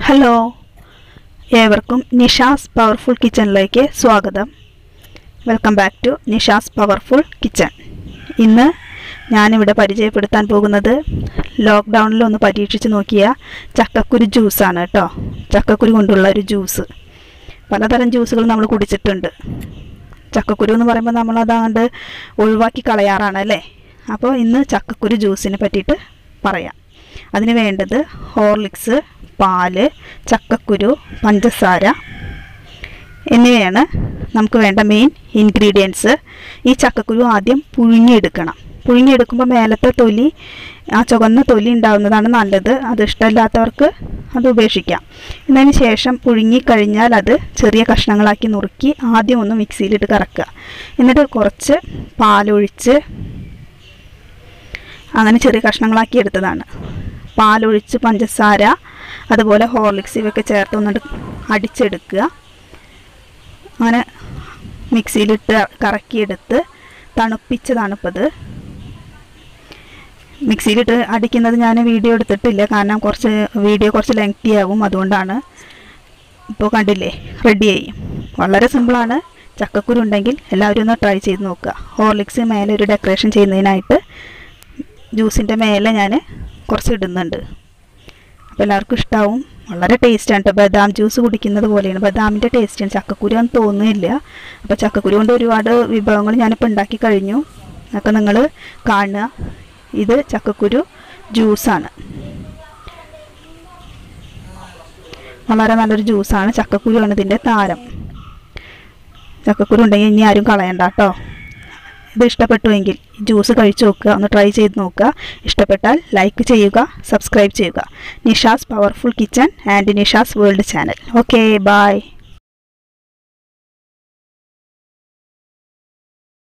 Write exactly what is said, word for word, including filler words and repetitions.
Hello, ഏവർക്കും Nisha's powerful കിച്ചണിലേക്ക് സ്വാഗതം. Welcome back to Nisha's powerful kitchen. ഇന്ന് ഞാനിവിടെ പരിചയപ്പെടുത്താൻ പോകുന്നത് ലോക്ക്ഡൗണിൽ ഒന്ന് പരീക്ഷിച്ച് നോക്കിയ ചക്കക്കുരു ജ്യൂസാണ് കേട്ടോ. ചക്കക്കുരു കൊണ്ടുള്ള ഒരു ജ്യൂസ്. പലതരം ജ്യൂസുകൾ നമ്മൾ കുടിച്ചിട്ടുണ്ട്. ചക്കക്കുരു എന്ന് പറയുമ്പോൾ നമ്മളതാണ്ട് ഒഴിവാക്കി കളയാറാണ് അല്ലേ. അപ്പോൾ ഇന്ന് ചക്കക്കുരു ജ്യൂസിനെ പറ്റിയിട്ട് പറയാം. അതിന് വേണ്ടത് ഹോർലിക്സ്, പാല്, ചക്കക്കുരു, പഞ്ചസാര എന്നിവയാണ് നമുക്ക് വേണ്ട മെയിൻ ഇൻഗ്രീഡിയൻസ്. ഈ ചക്കക്കുരു ആദ്യം പുഴുങ്ങിയെടുക്കണം. പുഴുങ്ങിയെടുക്കുമ്പോൾ മേലത്തെ തൊലി, ആ ചുവന്ന തൊലി ഉണ്ടാകുന്നതാണ് നല്ലത്. അത് ഇഷ്ടമില്ലാത്തവർക്ക് അത് ഉപേക്ഷിക്കാം. ഇതിന് ശേഷം പുഴുങ്ങിക്കഴിഞ്ഞാൽ അത് ചെറിയ കഷ്ണങ്ങളാക്കി നുറുക്കി ആദ്യം ഒന്ന് മിക്സിയിലിട്ട് കറക്കുക. എന്നിട്ട് കുറച്ച് പാലൊഴിച്ച് അങ്ങനെ ചെറിയ കഷ്ണങ്ങളാക്കി എടുത്തതാണ്. പാലൊഴിച്ച് പഞ്ചസാര അതുപോലെ ഹോർലിക്സ് ഇവയൊക്കെ ചേർത്ത് ഒന്നിട്ട് അടിച്ചെടുക്കുക. അങ്ങനെ മിക്സിയിലിട്ട് കറക്കിയെടുത്ത് തണുപ്പിച്ചതാണ് ഇപ്പോൾ ഇത്. മിക്സിയിലിട്ട് അടിക്കുന്നത് ഞാൻ വീഡിയോ എടുത്തിട്ടില്ല, കാരണം കുറച്ച് വീഡിയോ കുറച്ച് ലെങ്തി ആവും. അതുകൊണ്ടാണ്. ഇപ്പോൾ കണ്ടില്ലേ, റെഡിയായി. വളരെ സിമ്പിളാണ്. ചക്കക്കുരു ഉണ്ടെങ്കിൽ എല്ലാവരും ഒന്ന് ട്രൈ ചെയ്ത് നോക്കുക. ഹോർലിക്സ് മേലെ ഒരു ഡെക്കറേഷൻ ചെയ്യുന്നതിനായിട്ട് ജ്യൂസിൻ്റെ മേലെ ഞാൻ കുറച്ച് ഇടുന്നുണ്ട്. അപ്പോൾ എല്ലാവർക്കും ഇഷ്ടമാവും. വളരെ ടേസ്റ്റാണ് കേട്ടോ. ബദാം ജ്യൂസ് കുടിക്കുന്നത് പോലെയാണ്. ബദാമിൻ്റെ ടേസ്റ്റാണ്. ചക്കക്കുരു എന്ന് തോന്നുന്നില്ല. അപ്പോൾ ചക്കക്കുരു കൊണ്ട് ഒരുപാട് വിഭവങ്ങൾ ഞാനിപ്പോൾ ഉണ്ടാക്കി കഴിഞ്ഞു. അതൊക്കെ നിങ്ങൾ കാണുക. ഇത് ചക്കക്കുരു ജ്യൂസാണ്. വളരെ നല്ലൊരു ജ്യൂസാണ്. ചക്കക്കുരുവാണ് ഇതിൻ്റെ താരം. ചക്കക്കുരു ഉണ്ടെങ്കിൽ ഇനി ആരും കളയണ്ട കേട്ടോ. ഇത് ഇഷ്ടപ്പെട്ടുവെങ്കിൽ ജ്യൂസ് കഴിച്ചു നോക്കുക, ഒന്ന് ട്രൈ ചെയ്ത് നോക്കുക. ഇഷ്ടപ്പെട്ടാൽ ലൈക്ക് ചെയ്യുക, സബ്സ്ക്രൈബ് ചെയ്യുക. Nisha's powerful kitchen and Nisha's world channel. Okay, by.